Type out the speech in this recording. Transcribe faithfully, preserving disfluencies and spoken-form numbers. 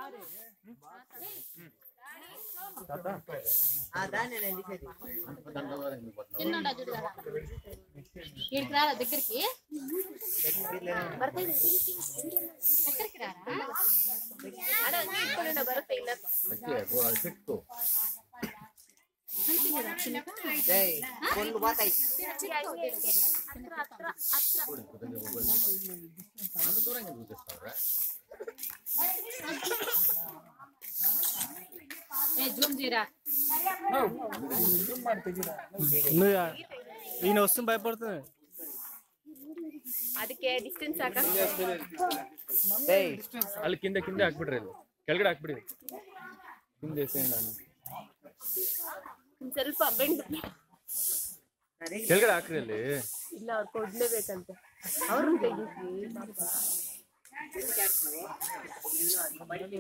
చిన్నోడా చూడు కదా ఇక్కడికి రారా దగ్గరికి దగ్గరికి రారా ఈయన వస్తుంది భయపడుతుంది ಅದಕ್ಕೆ ಡಿಸ್ಟೆನ್ಸ್ ಹಾಕ ಅಲ್ಲಿ ಕಿಂದ ಕಿಂದ ಹಾಕ್ಬಿಡ್ರಿ ಅದು ಕೆಳಗಡೆ ಹಾಕ್ಬಿಡಿ ಹಿಂದೆ ಸ್ವಲ್ಪ ಬೆಂಡ್ ಕೆಳಗಡೆ ಹಾಕ್ರಿ ಅಲ್ಲಿ ಇಲ್ಲ ಅವ್ರು ಕೊಡ್ಲೇಬೇಕಂತೆ ಅವ್ರನ್ನ ತೆಗಿಸಿ